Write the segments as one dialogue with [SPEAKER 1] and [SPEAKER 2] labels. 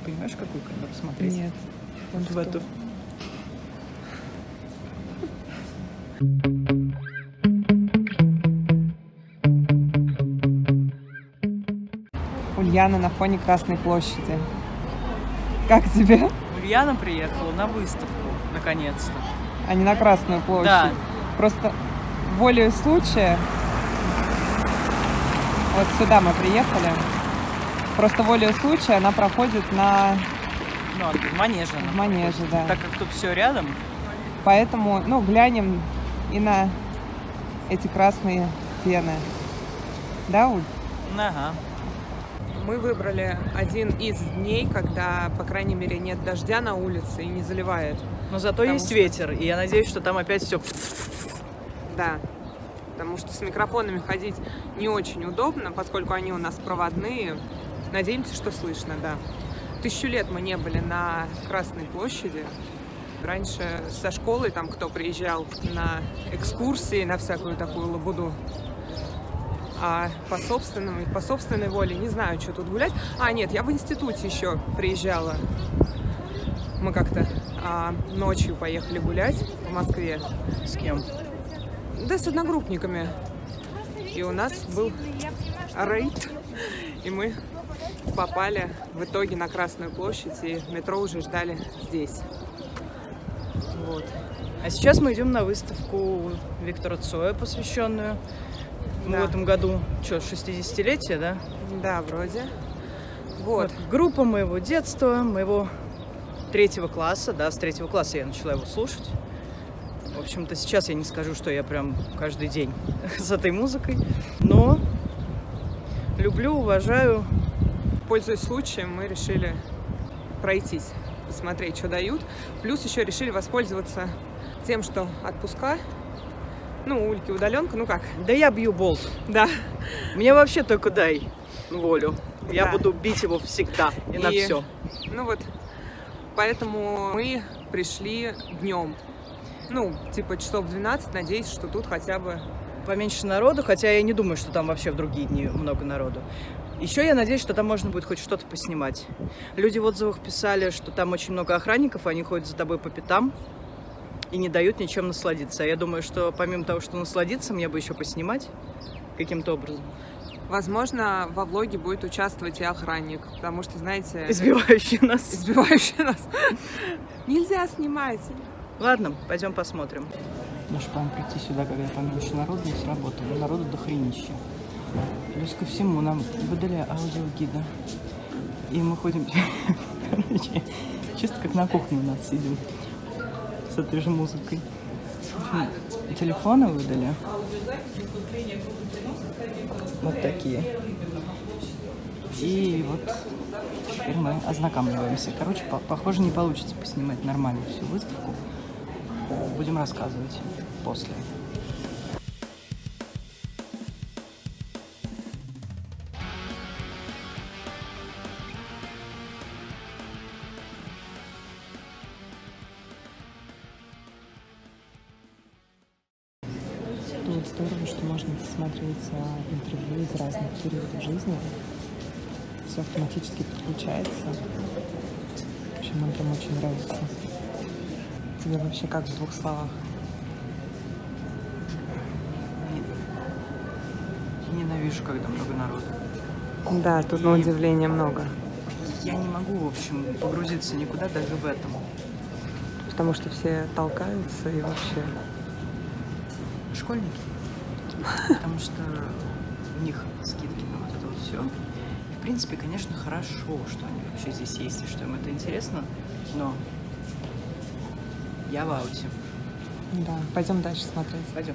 [SPEAKER 1] понимаешь, какую камеру смотреть?
[SPEAKER 2] Нет.
[SPEAKER 1] Вот в эту.
[SPEAKER 2] Ульяна на фоне Красной площади. Как тебе?
[SPEAKER 1] Ульяна приехала на выставку, наконец-то.
[SPEAKER 2] А не на Красную площадь.
[SPEAKER 1] Да.
[SPEAKER 2] Просто волею случая. Вот сюда мы приехали. Просто волею случая она проходит на...
[SPEAKER 1] Ну, в манеже.
[SPEAKER 2] В манеже, да.
[SPEAKER 1] Так как тут все рядом.
[SPEAKER 2] Поэтому, ну, глянем и на эти красные стены. Да, Уль?
[SPEAKER 1] Ага.
[SPEAKER 2] Мы выбрали один из дней, когда, по крайней мере, нет дождя на улице и не заливает.
[SPEAKER 1] Но зато есть ветер, и я надеюсь, что там опять все...
[SPEAKER 2] Да, потому что с микрофонами ходить не очень удобно, поскольку они у нас проводные. Надеемся, что слышно, да. 1000 лет мы не были на Красной площади. Раньше со школы там кто приезжал на экскурсии, на всякую такую лабуду. А по собственной воле не знаю, что тут гулять. А, нет, я в институте еще приезжала. Мы как-то ночью поехали гулять в Москве.
[SPEAKER 1] С кем?
[SPEAKER 2] Да, с одногруппниками. И у нас был рейд. И мы попали в итоге на Красную площадь, и метро уже ждали здесь. Вот.
[SPEAKER 1] А сейчас мы идем на выставку Виктора Цоя, посвященную
[SPEAKER 2] Да.
[SPEAKER 1] в этом году, что, 60-летие, да?
[SPEAKER 2] Да, вроде. Вот.
[SPEAKER 1] Группа моего детства, моего 3-го класса, да, с 3-го класса я начала его слушать. В общем-то, сейчас я не скажу, что я прям каждый день с этой музыкой, но люблю, уважаю.
[SPEAKER 2] Пользуясь случаем, мы решили пройтись, посмотреть, что дают. Плюс еще решили воспользоваться тем, что отпуска. Ну, у Ульки удаленка, ну как?
[SPEAKER 1] Да я бью болт.
[SPEAKER 2] Да.
[SPEAKER 1] Мне вообще только дай волю. Я
[SPEAKER 2] Да.
[SPEAKER 1] буду бить его всегда и на все.
[SPEAKER 2] Ну вот, поэтому мы пришли днем. Ну, типа часов 12, надеюсь, что тут хотя бы...
[SPEAKER 1] Поменьше народу, хотя я не думаю, что там вообще в другие дни много народу. Еще я надеюсь, что там можно будет хоть что-то поснимать. Люди в отзывах писали, что там очень много охранников, они ходят за тобой по пятам и не дают ничем насладиться. А я думаю, что помимо того, что насладиться, мне бы еще поснимать каким-то образом.
[SPEAKER 2] Возможно, во влоге будет участвовать и охранник, потому что, знаете...
[SPEAKER 1] Избивающий нас.
[SPEAKER 2] Избивающий нас. Нельзя снимать.
[SPEAKER 1] Ладно, пойдем посмотрим.
[SPEAKER 3] Наш план прийти сюда, когда поменьше народу, не сработал. Народу дохренища. Плюс ко всему нам выдали аудиогида. И мы ходим, короче, чисто как на кухне у нас сидим. С этой же музыкой. В общем, телефоны выдали. Вот такие. И вот теперь мы ознакомливаемся. Короче, похоже, не получится поснимать нормально всю выставку. Будем рассказывать после.
[SPEAKER 2] Тут здорово, что можно посмотреть интервью из разных периодов жизни. Все автоматически подключается. В общем, нам там очень нравится. Тебе вообще как в 2 словах?
[SPEAKER 3] Ненавижу, когда много народу.
[SPEAKER 2] Да, тут на удивление много.
[SPEAKER 3] Я не могу, в общем, погрузиться никуда даже в этом.
[SPEAKER 2] Потому что все толкаются и вообще...
[SPEAKER 3] Школьники. Потому что у них скидки на вот это вот все. И, в принципе, конечно, хорошо, что они вообще здесь есть и что им это интересно, но я в ауте.
[SPEAKER 2] Да, пойдем дальше смотреть.
[SPEAKER 3] Пойдем.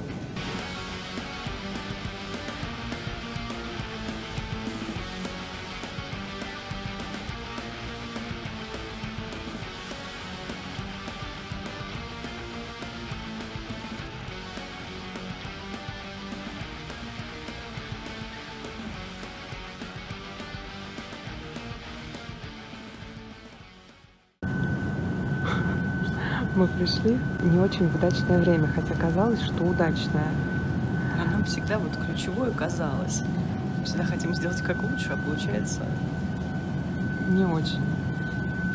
[SPEAKER 2] Мы пришли в не очень удачное время, хотя казалось, что удачное.
[SPEAKER 3] Но нам всегда вот ключевое казалось. Мы всегда хотим сделать как лучше, а получается...
[SPEAKER 2] Не очень.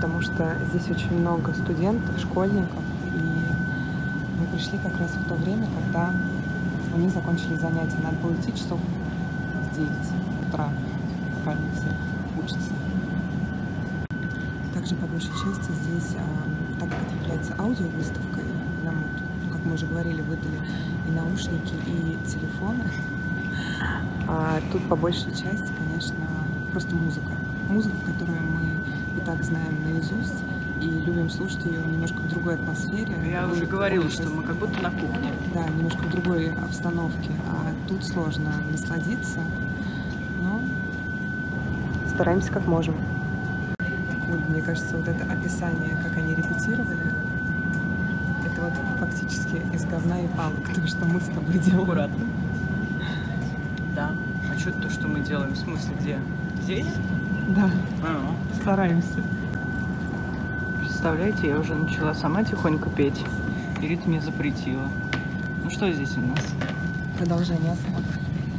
[SPEAKER 2] потому что здесь очень много студентов, школьников, и мы пришли как раз в то время, когда у них закончились занятия. Надо было идти часов в 9 утра, пока они все учатся. Также, по большей части, здесь, так как это является аудиовыставкой, нам, как мы уже говорили, выдали и наушники, и телефоны. А тут, по большей части, конечно, просто музыка. Музыка, которую мы и так знаем наизусть, и любим слушать ее немножко в другой атмосфере.
[SPEAKER 1] Я уже говорила, что мы как будто на кухне.
[SPEAKER 2] Да, немножко в другой обстановке. А тут сложно насладиться, но стараемся как можем. Вот, мне кажется, вот это описание, как они репетировали, это вот фактически из говна и палок, то, что мы с тобой делаем.
[SPEAKER 1] Аккуратно. Да. А что это то, что мы делаем? В смысле, где? Здесь?
[SPEAKER 2] Да,
[SPEAKER 1] А-а.
[SPEAKER 2] стараемся.
[SPEAKER 1] Представляете, я уже начала сама тихонько петь, и Рита мне запретила. Ну что здесь у нас?
[SPEAKER 2] Продолжение осмотра.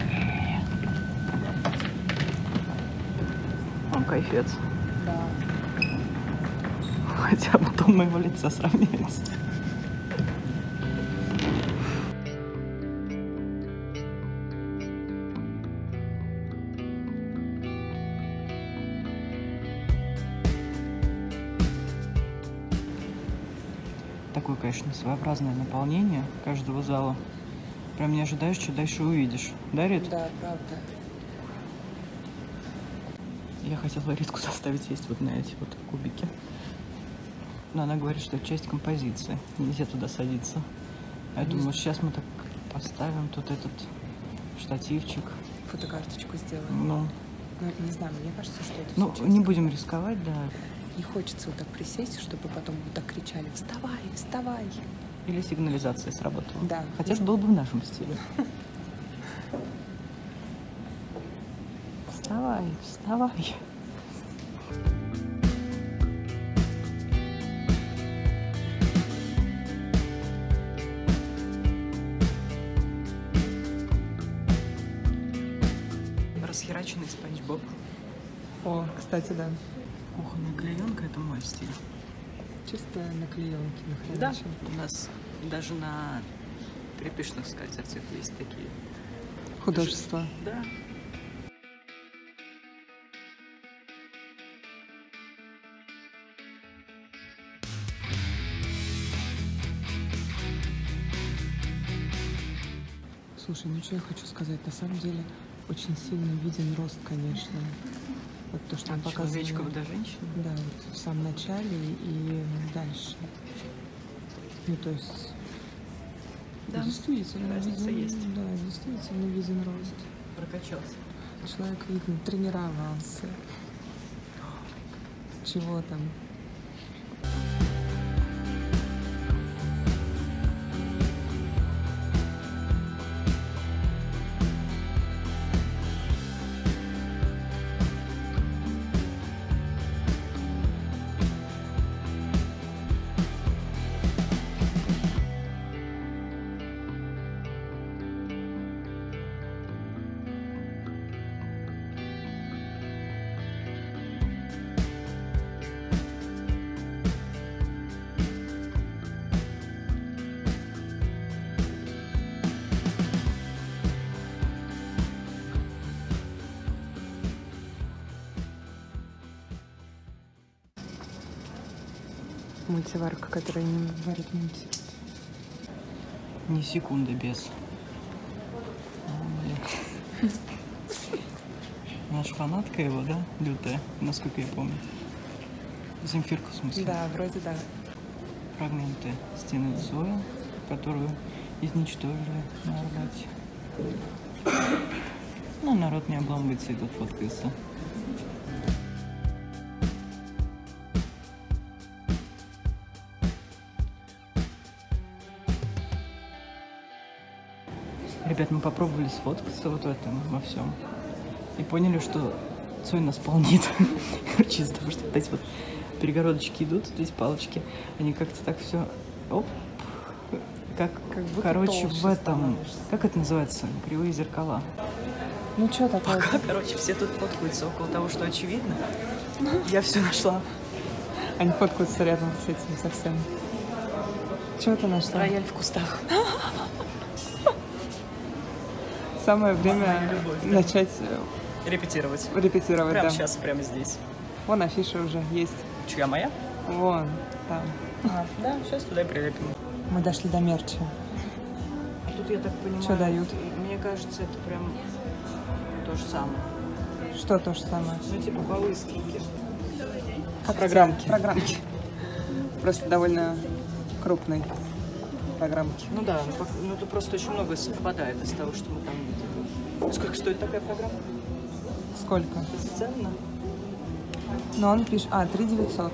[SPEAKER 1] О, кайфец.
[SPEAKER 2] Да.
[SPEAKER 1] Хотя бы тон моего лица сравняется. Такое, конечно, своеобразное наполнение каждого зала. Прям не ожидаешь, что дальше увидишь. Да, Рит?
[SPEAKER 2] Да, правда.
[SPEAKER 1] Я хотела Ритку заставить сесть вот на эти вот кубики. Но она говорит, что это часть композиции. Нельзя туда садиться. Я думаю, сейчас мы так поставим тут этот штативчик.
[SPEAKER 2] Фотокарточку сделаем.
[SPEAKER 1] Ну,
[SPEAKER 2] Не знаю, мне кажется, что это
[SPEAKER 1] ну
[SPEAKER 2] всё
[SPEAKER 1] не
[SPEAKER 2] часто.
[SPEAKER 1] будем рисковать, да.
[SPEAKER 2] Не хочется вот так присесть, чтобы потом вот так кричали: «Вставай, вставай!»
[SPEAKER 1] Или сигнализация сработала.
[SPEAKER 2] Да.
[SPEAKER 1] Хотя же было бы в нашем стиле. Вставай, вставай. Расхераченный Спанч Боб.
[SPEAKER 2] О, кстати, да.
[SPEAKER 1] Кухонная клеенка — это мой стиль.
[SPEAKER 2] Чисто на клеенке
[SPEAKER 1] Да,
[SPEAKER 2] нахреначен.
[SPEAKER 1] у нас даже на тряпичных скатертях есть такие.
[SPEAKER 2] Художество.
[SPEAKER 1] Да.
[SPEAKER 2] Слушай, ну что я хочу сказать, на самом деле очень сильно виден рост, конечно. Вот то, что он
[SPEAKER 1] От
[SPEAKER 2] показывает.
[SPEAKER 1] человечков до женщин.
[SPEAKER 2] Да, вот в самом начале и дальше. Ну, то есть...
[SPEAKER 1] Да.
[SPEAKER 2] Действительно
[SPEAKER 1] Разница
[SPEAKER 2] виден,
[SPEAKER 1] есть.
[SPEAKER 2] Да, действительно виден рост.
[SPEAKER 1] Прокачался.
[SPEAKER 2] Человек, видно, тренировался. Чего там? Мультиварка, которая не варит мультик.
[SPEAKER 1] Ни секунды без. Наша фанатка его, да? Лютая, насколько я помню. Земфирка, в смысле.
[SPEAKER 2] Да, вроде да.
[SPEAKER 1] Фрагменты стены Цоя, которую изничтожили на Арбате. Ну, народ не обламывается и тут фоткается. Ребят, мы попробовали сфоткаться вот в этом во всем. И поняли, что Цой нас полнит. Короче, из-за того, что вот эти вот перегородочки идут, здесь палочки, они как-то так все, оп, как
[SPEAKER 2] будто
[SPEAKER 1] короче,
[SPEAKER 2] толще
[SPEAKER 1] в этом,
[SPEAKER 2] становишься.
[SPEAKER 1] как это называется, кривые зеркала.
[SPEAKER 2] Ну что такое?
[SPEAKER 1] Пока, короче, все тут фоткаются около того, что очевидно. Я все нашла.
[SPEAKER 2] Они фоткаются рядом с этим совсем. Чего ты нашла?
[SPEAKER 1] Рояль в кустах.
[SPEAKER 2] Самое время начать
[SPEAKER 1] Репетировать.
[SPEAKER 2] репетировать.
[SPEAKER 1] Прямо
[SPEAKER 2] Да.
[SPEAKER 1] сейчас, прямо здесь.
[SPEAKER 2] Вон афиша уже есть.
[SPEAKER 1] Чья моя?
[SPEAKER 2] Вон, там.
[SPEAKER 1] Да, сейчас туда и прилепим.
[SPEAKER 2] Мы дошли до мерча.
[SPEAKER 1] А тут, я так понимаю,
[SPEAKER 2] Что дают?
[SPEAKER 1] Мне кажется, это прям то же самое.
[SPEAKER 2] Что то же самое?
[SPEAKER 1] Ну, типа по выставке.
[SPEAKER 2] Как
[SPEAKER 1] Программки.
[SPEAKER 2] Программки. Просто довольно крупной программки.
[SPEAKER 1] Ну да, ну тут просто очень многое совпадает из того, что мы там видели. Сколько стоит такая программа?
[SPEAKER 2] Сколько?
[SPEAKER 1] Бесценно.
[SPEAKER 2] Но он пишет... 3900.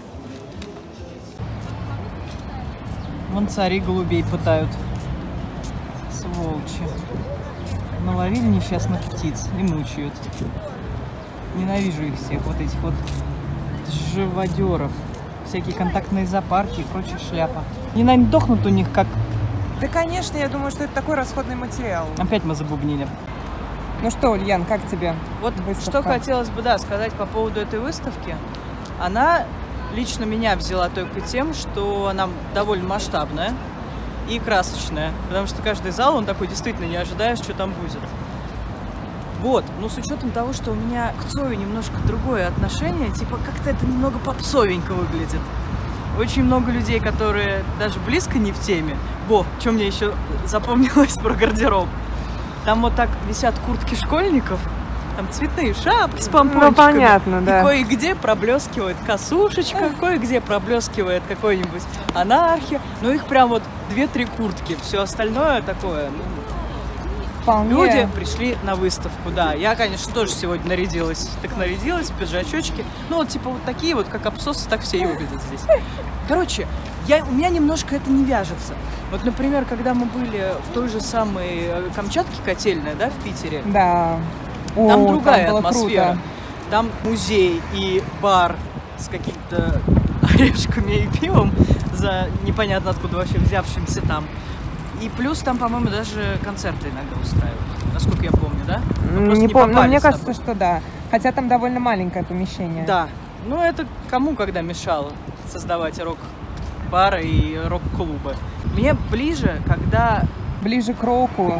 [SPEAKER 3] Вон цари голубей пытают. Сволочи. Наловили несчастных птиц и мучают. Ненавижу их всех, вот этих вот живодеров. Всякие контактные зоопарки и прочая шляпа. Они, наверное, дохнут у них, как...
[SPEAKER 2] Да, конечно, я думаю, что это такой расходный материал.
[SPEAKER 3] Опять мы забубнили.
[SPEAKER 2] Ну что, Ульян, как тебе?
[SPEAKER 1] Вот
[SPEAKER 2] Выставка.
[SPEAKER 1] что хотелось бы, да, сказать по поводу этой выставки. Она лично меня взяла только тем, что она довольно масштабная и красочная. Потому что каждый зал, он такой, действительно, не ожидаешь, что там будет. Вот, но с учетом того, что у меня к Цою немножко другое отношение, типа как-то это немного попсовенько выглядит. Очень много людей, которые даже близко не в теме. Во, что мне еще запомнилось про гардероб. Там вот так висят куртки школьников, там цветные шапки с помпончиками.
[SPEAKER 2] Ну, понятно, да.
[SPEAKER 1] И кое-где проблескивает косушечка, кое-где проблескивает какой-нибудь анархия. Ну, их прям вот 2-3 куртки. Все остальное такое, ну,
[SPEAKER 2] Вполне.
[SPEAKER 1] люди пришли на выставку, да. Я, конечно, тоже сегодня нарядилась. Так нарядилась, пиджачочки. Ну, вот типа вот такие вот, как абсосы, так все и выглядят здесь. Короче, у меня немножко это не вяжется. Вот, например, когда мы были в той же самой Камчатке котельной, да, в Питере,
[SPEAKER 2] Да.
[SPEAKER 1] там
[SPEAKER 2] О,
[SPEAKER 1] другая
[SPEAKER 2] там было
[SPEAKER 1] атмосфера.
[SPEAKER 2] круто.
[SPEAKER 1] Там музей и бар с какими-то орешками и пивом, за непонятно откуда вообще взявшимся там. И плюс там, по-моему, даже концерты иногда устраивают, насколько я помню, да? Мы просто
[SPEAKER 2] Не помню, но
[SPEAKER 1] попали
[SPEAKER 2] мне
[SPEAKER 1] с тобой.
[SPEAKER 2] кажется, что да. Хотя там довольно маленькое помещение.
[SPEAKER 1] Да. Ну, это кому когда мешало создавать рок-бары и рок-клубы? Мне ближе, когда...
[SPEAKER 2] Ближе к року.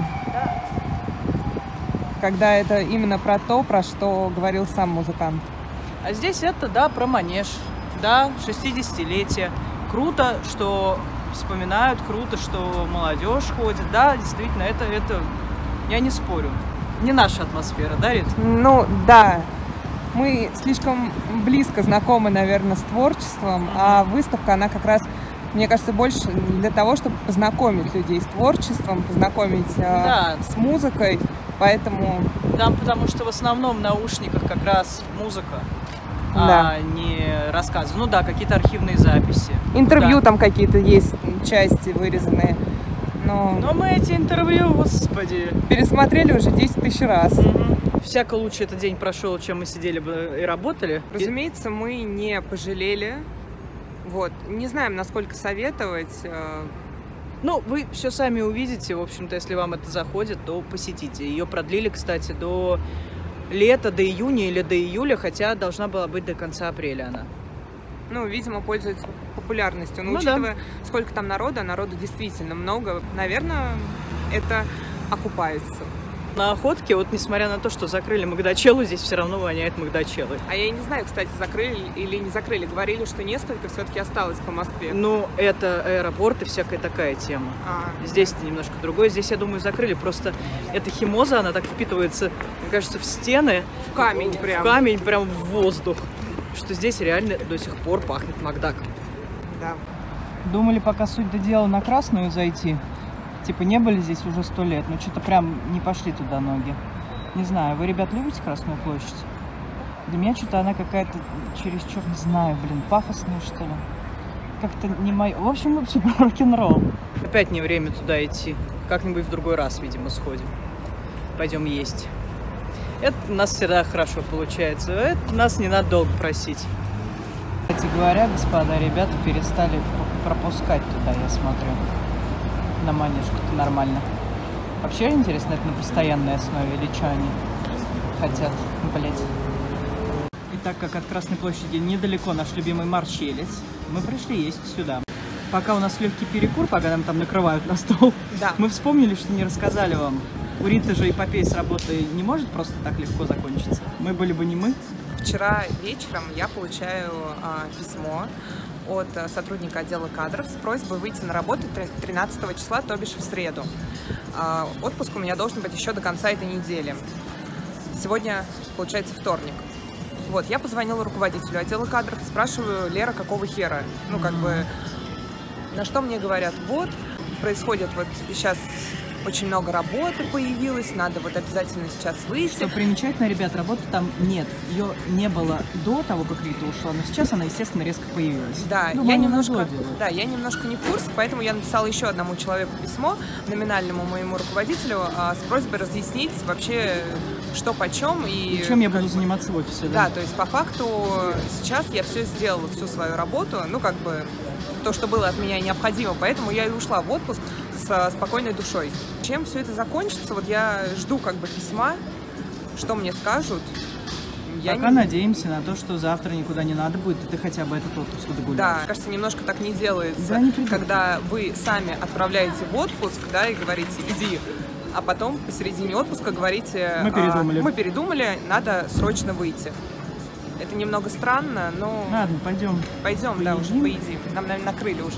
[SPEAKER 2] Когда это именно про то, про что говорил сам музыкант.
[SPEAKER 1] А здесь это, да, про манеж, да, 60-летие. Круто, что вспоминают, круто, что молодежь ходит. Да, действительно, это я не спорю. Не наша атмосфера, да, Рит?
[SPEAKER 2] Ну, да. Мы слишком близко знакомы, наверное, с творчеством, а выставка, она как раз, мне кажется, больше для того, чтобы познакомить людей с творчеством, познакомить
[SPEAKER 1] Да.
[SPEAKER 2] с музыкой, поэтому...
[SPEAKER 1] Да, потому что в основном в наушниках как раз музыка,
[SPEAKER 2] Да.
[SPEAKER 1] а не рассказы. Ну да, какие-то архивные записи.
[SPEAKER 2] Интервью
[SPEAKER 1] Да.
[SPEAKER 2] там какие-то есть, части вырезанные, но
[SPEAKER 1] Но мы эти интервью, господи.
[SPEAKER 2] пересмотрели уже 10 тысяч раз.
[SPEAKER 1] Всяко лучше этот день прошел, чем мы сидели бы и работали.
[SPEAKER 2] Разумеется, мы не пожалели. Вот. Не знаем, насколько советовать.
[SPEAKER 1] Ну, вы все сами увидите, в общем-то, если вам это заходит, то посетите. Ее продлили, кстати, до лета, до июня или до июля, хотя должна была быть до конца апреля она.
[SPEAKER 2] Ну, видимо, пользуется популярностью. Но
[SPEAKER 1] Ну
[SPEAKER 2] учитывая, сколько там народу действительно много, наверное, это окупается.
[SPEAKER 1] На Охотке, вот несмотря на то, что закрыли Магдачеллу, здесь все равно воняет Магдачеллой.
[SPEAKER 2] А я не знаю, кстати, закрыли или не закрыли. Говорили, что несколько все-таки осталось по Москве.
[SPEAKER 1] Ну, это аэропорт и всякая такая тема. Здесь это немножко другое. Здесь, я думаю, закрыли. Просто эта химоза, она так впитывается, мне кажется, в стены.
[SPEAKER 2] В камень прям.
[SPEAKER 1] В камень, прям в воздух. Что здесь реально до сих пор пахнет Макдаком.
[SPEAKER 2] Да.
[SPEAKER 3] Думали, пока суть до дела на Красную зайти. Типа не были здесь уже 100 лет, но что-то прям не пошли туда ноги. Не знаю, вы, ребят, любите Красную площадь? Для меня что-то она какая-то чересчур, не знаю, блин, пафосная, что ли. Как-то не моё. В общем, вообще про рок-н-ролл.
[SPEAKER 1] Опять не время туда идти. Как-нибудь в другой раз, видимо, сходим. Пойдем есть. Это у нас всегда хорошо получается. Это нас не надо долго просить.
[SPEAKER 3] Кстати говоря, господа, ребята перестали пропускать туда, я смотрю. На манежку-то нормально. Вообще интересно, это на постоянной основе или что они хотят, блять. так как от Красной площади недалеко наш любимый Марчеллес, мы пришли есть сюда. Пока у нас легкий перекур, пока нам там накрывают на стол,
[SPEAKER 2] Да.
[SPEAKER 3] мы вспомнили, что не рассказали вам. У Риты же эпопея с работы не может просто так легко закончиться. Мы были бы не мы.
[SPEAKER 2] Вчера вечером я получаю письмо от сотрудника отдела кадров с просьбой выйти на работу 13 числа, то бишь в среду. Отпуск у меня должен быть еще до конца этой недели. Сегодня, получается, вторник. Вот, я позвонила руководителю отдела кадров, спрашиваю: Лера, какого хера? Ну, как бы, на что мне говорят: вот, происходит вот сейчас очень много работы появилось, надо вот обязательно сейчас выйти.
[SPEAKER 3] Что примечательно, ребят, работы там нет. Ее не было до того, как Рита ушла, но сейчас она, естественно, резко появилась.
[SPEAKER 2] Да,
[SPEAKER 3] ну,
[SPEAKER 2] я
[SPEAKER 3] немножко
[SPEAKER 2] не в курсе, поэтому я написала еще одному человеку письмо, номинальному моему руководителю, с просьбой разъяснить вообще, что почем и
[SPEAKER 3] чем я буду заниматься в офисе.
[SPEAKER 2] Да, то есть по факту сейчас я все сделала, всю свою работу, ну как бы то, что было от меня необходимо, поэтому я и ушла в отпуск со спокойной душой. Чем все это закончится, вот я жду как бы письма, что мне скажут.
[SPEAKER 3] Пока надеемся на то, что завтра никуда не надо будет, и ты хотя бы этот отпуск догуляешь.
[SPEAKER 2] Да, кажется, немножко так не делается,
[SPEAKER 3] да, не
[SPEAKER 2] когда вы сами отправляете в отпуск, да, и говорите: иди, а потом посередине отпуска говорите: мы передумали, надо срочно выйти. Это немного странно, но...
[SPEAKER 3] Ладно, пойдем.
[SPEAKER 2] Пойдем, да, уже поедим. Нам, наверное, накрыли уже.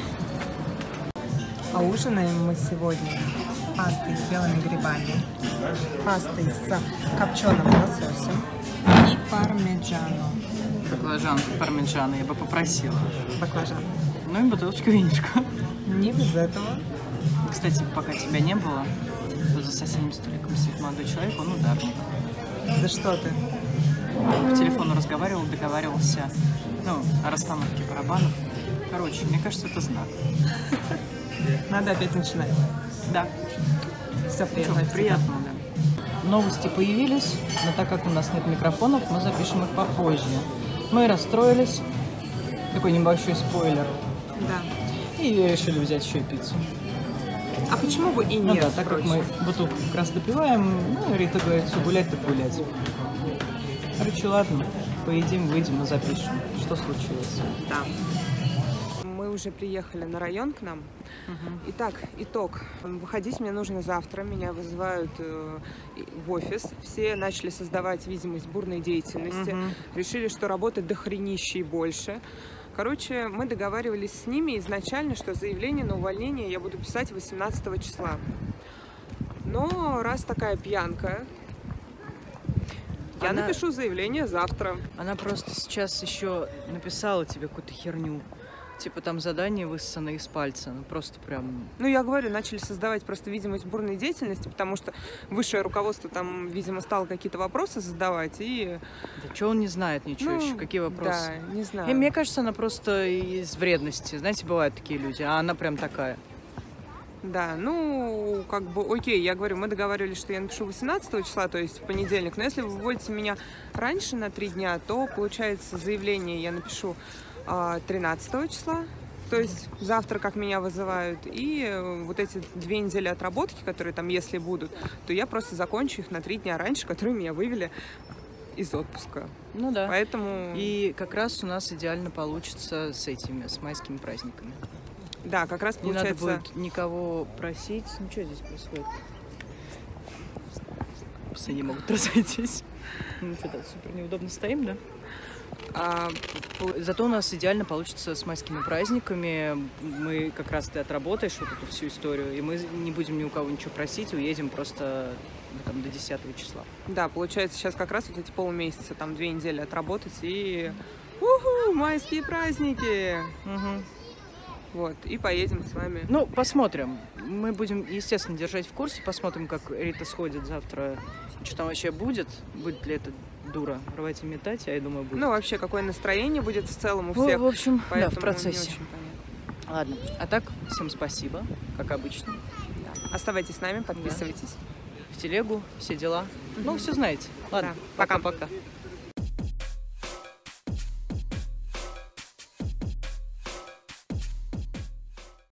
[SPEAKER 2] А ужинаем мы сегодня пастой с белыми грибами, пастой с копченым лососем и пармиджано.
[SPEAKER 3] Баклажан, пармиджано я бы попросила.
[SPEAKER 2] Баклажан.
[SPEAKER 3] Ну и бутылочку винишка.
[SPEAKER 2] Не без этого.
[SPEAKER 3] Кстати, пока тебя не было, за соседним столиком сидит молодой человек, он ударник.
[SPEAKER 2] Да что ты?
[SPEAKER 3] По телефону разговаривал, договаривался, ну, о расстановке барабанов. Короче, мне кажется, это знак.
[SPEAKER 2] Надо опять начинать.
[SPEAKER 3] Да.
[SPEAKER 2] Все приятно.
[SPEAKER 3] Приятно, да. Новости появились, но так как у нас нет микрофонов, мы запишем их попозже. Мы расстроились. Такой небольшой спойлер.
[SPEAKER 2] Да.
[SPEAKER 3] И решили взять еще и пиццу.
[SPEAKER 2] А почему бы и
[SPEAKER 3] Ну
[SPEAKER 2] нет?
[SPEAKER 3] да, так как мы бутылку как раз допиваем, ну, Рита говорит, все, гулять так гулять. Короче, ладно, поедим, выйдем и запишем, что случилось.
[SPEAKER 2] Да. Мы уже приехали на район к нам. Итак, итог. Выходить мне нужно завтра. Меня вызывают в офис. Все начали создавать видимость бурной деятельности. Решили, что работать дохренища и больше. Короче, мы договаривались с ними изначально, что заявление на увольнение я буду писать 18 числа. Но раз такая пьянка, я напишу заявление завтра.
[SPEAKER 3] Она просто сейчас еще написала тебе какую-то херню. Типа там задание высосано из пальца. Ну просто прям...
[SPEAKER 2] Ну, я говорю, начали создавать просто видимость бурной деятельности, потому что высшее руководство там, видимо, стало какие-то вопросы задавать, и...
[SPEAKER 3] Да что он не знает ничего еще? Какие вопросы?
[SPEAKER 2] Да, не знаю.
[SPEAKER 3] И мне кажется, она просто из вредности. Знаете, бывают такие люди, а она прям такая.
[SPEAKER 2] Да, ну, как бы, окей, я говорю, мы договаривались, что я напишу 18 числа, то есть в понедельник, но если вы вводите меня раньше на 3 дня, то, получается, заявление я напишу 13 числа, то есть завтра, как меня вызывают, и вот эти 2 недели отработки, которые там, если будут, то я просто закончу их на 3 дня раньше, которые меня вывели из отпуска.
[SPEAKER 3] Ну да.
[SPEAKER 2] Поэтому...
[SPEAKER 3] И как раз у нас идеально получится с этими, с майскими праздниками.
[SPEAKER 2] Да, как раз получается...
[SPEAKER 3] Не надо будет никого просить. Ну, что здесь происходит? Псы не могут разойтись. Ну, что-то супер неудобно стоим, да? Зато у нас идеально получится с майскими праздниками. Мы как раз ты отработаешь вот эту всю историю, и мы не будем ни у кого ничего просить, уедем просто там, до 10 числа.
[SPEAKER 2] Да, получается сейчас как раз вот эти полмесяца, там 2 недели отработать, и майские праздники! Вот, и поедем с вами.
[SPEAKER 3] Ну, посмотрим. Мы будем, естественно, держать в курсе, посмотрим, как Рита сходит завтра, что там вообще будет, будет ли это дура рвать и метать, я думаю, будет.
[SPEAKER 2] Ну, вообще, какое настроение будет в целом у всех.
[SPEAKER 3] В общем, да, в
[SPEAKER 2] не
[SPEAKER 3] процессе.
[SPEAKER 2] очень понятно.
[SPEAKER 3] Ладно, а так, всем спасибо, как обычно.
[SPEAKER 2] Да. Оставайтесь с нами, подписывайтесь.
[SPEAKER 3] В телегу, все дела. Ну, все знаете. Ладно,
[SPEAKER 2] Да. Пока.
[SPEAKER 3] Пока-пока.